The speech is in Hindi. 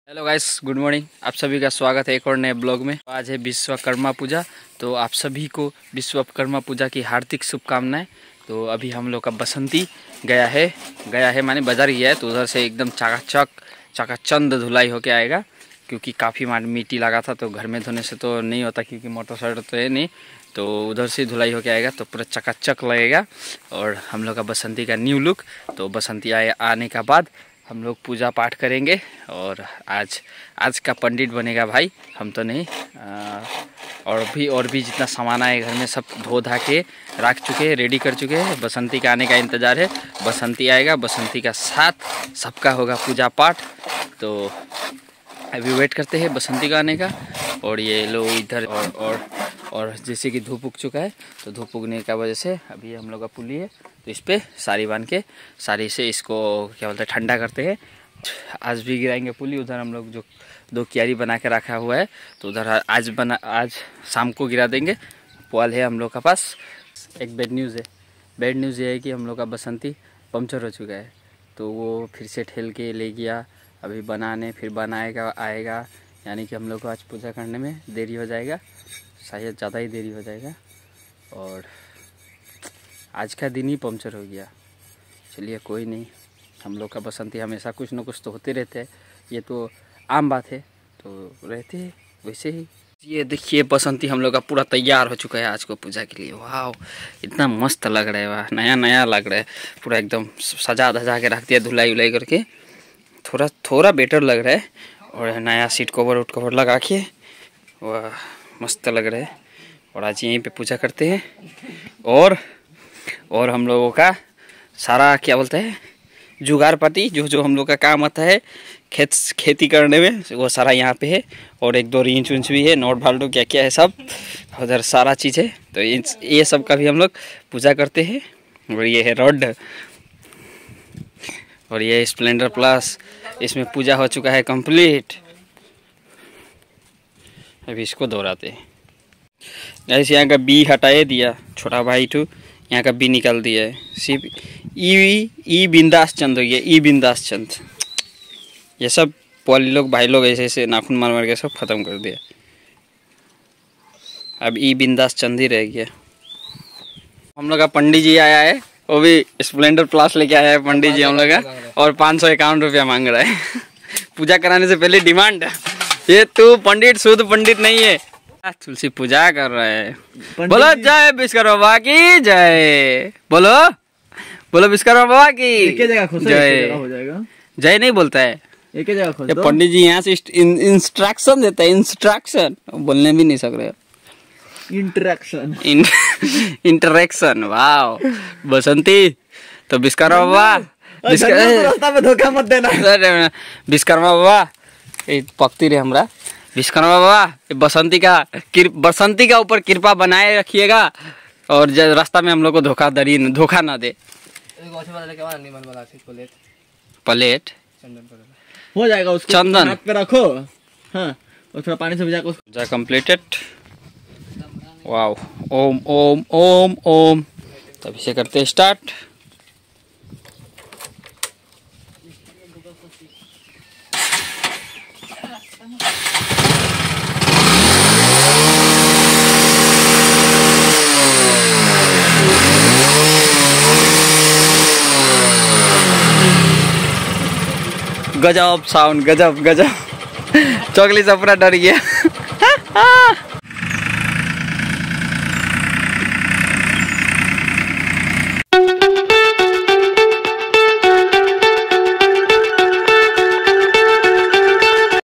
Hello guys, good morning. आप सभी का स्वागत है एक और नए ब्लॉग में। आज है विश्वकर्मा पूजा, तो आप सभी को विश्वकर्मा पूजा की हार्दिक शुभकामनाएं। तो अभी हम लोग का बसंती गया है माने बाजार गया है, तो उधर से एकदम चकाचंद धुलाई होके आएगा, क्योंकि काफ़ी मिट्टी लगा था, तो घर में धोने से तो नहीं होता, क्योंकि मोटरसाइकिल तो है नहीं, तो उधर से धुलाई होके आएगा, तो पूरा चकाचक लगेगा। और हम लोग का बसंती का न्यू लुक। तो बसंती आने का बाद हम लोग पूजा पाठ करेंगे। और आज का पंडित बनेगा भाई, हम तो नहीं। और भी जितना सामान है घर में सब धो धा के रख चुके हैं, रेडी कर चुके हैं। बसंती का आने का इंतज़ार है। बसंती आएगा, बसंती का साथ सबका होगा पूजा पाठ। तो अभी वेट करते हैं बसंती का आने का। और ये लोग इधर और जैसे कि धूप उग चुका है, तो धूप उगने का वजह से अभी हम लोग का पुली है, तो इस पर साड़ी बांध के साड़ी से इसको क्या बोलते हैं ठंडा करते हैं। आज भी गिराएंगे पुली। उधर हम लोग जो 2 क्यारी बना के रखा हुआ है, तो उधर आज शाम को गिरा देंगे। पुआल है हम लोग का पास। एक बैड न्यूज़ है। बैड न्यूज़ ये है कि हम लोग का बसंती पंचर हो चुका है, तो वो फिर से ठेल के ले गया अभी बनाने, फिर बनाएगा आएगा, यानी कि हम लोग को आज पूजा करने में देरी हो जाएगा, शायद ज़्यादा ही देरी हो जाएगा। और आज का दिन ही पंचर हो गया। चलिए कोई नहीं, हम लोग का बसंती हमेशा कुछ न कुछ तो होते रहते हैं, ये तो आम बात है, तो रहते हैं वैसे ही। ये देखिए बसंती हम लोग का पूरा तैयार हो चुका है आज को पूजा के लिए। वाह, इतना मस्त लग रहा है, वाह नया नया लग रहा है, पूरा एकदम सजा धजा के रख दिया, धुलाई उलाई करके थोड़ा बेटर लग रहा है। और नया सीट कवर लगा के, वाह मस्त लग रहा है। और आज यहीं पे पूजा करते हैं। और हम लोगों का सारा क्या बोलते हैं जुगाड़ पाती जो हम लोग का काम आता है खेती करने में, वो सारा यहाँ पे है। और 1-2 रींच उंच भी है, नोट भाल्टू क्या क्या है सब उधर सारा चीज़ है। तो ये सब का भी हम लोग पूजा करते हैं। और ये है रॉड, और ये स्प्लेंडर प्लस, इसमें पूजा हो चुका है कंप्लीट। अभी इसको दोहराते हैं। ऐसे यहाँ का बी हटाए दिया छोटा भाई, तो यहाँ का बी निकाल दिया है। सिर्फ ई बिंदास चंद हो गया, ई बिंदास चंद। ये सब पॉली लोग भाई लोग ऐसे नाखून मार के सब खत्म कर दिया। अब ई बिंदास चंद ही रह गया। हम लोग का पंडित जी आया है, वो भी स्प्लेंडर प्लस लेके आया है पंडित जी हम लोग का, और 551 रुपया मांग रहा है पूजा कराने से पहले डिमांड। ये तू पंडित शुद्ध पंडित नहीं है, तुलसी पूजा कर रहा है। बोलो जय विश्वकर्मा बाबा की जय। बोलो विश्वकर्मा बाबा की जय। जय नहीं बोलता है, एक जगह खोल दो। पंडित जी यहाँ से इंस्ट्रक्शन देता है, इंस्ट्रक्शन बोलने भी नहीं सक रहे। इंटरेक्शन। वाह बसंती, तो विश्वकर्मा बाबा रास्ता में धोखा मत देना। विश्वकर्मा बाबा पकती रहे हमरा। विश्वकर्मा बाबा बसंती का ऊपर कृपा बनाए रखिएगा, और रास्ता में हम लोग को धोखा ना दे। प्लेट हो जाएगा, उसको चंदन हाथ पे रखो, हाँ, और थोड़ा पानी से भिजा को पूजा कंप्लीटेड। वाओ, ओम ओम ओम ओम। तभी से करते स्टार्ट। गजब साउंड, गजब चौकली से पूरा डर गया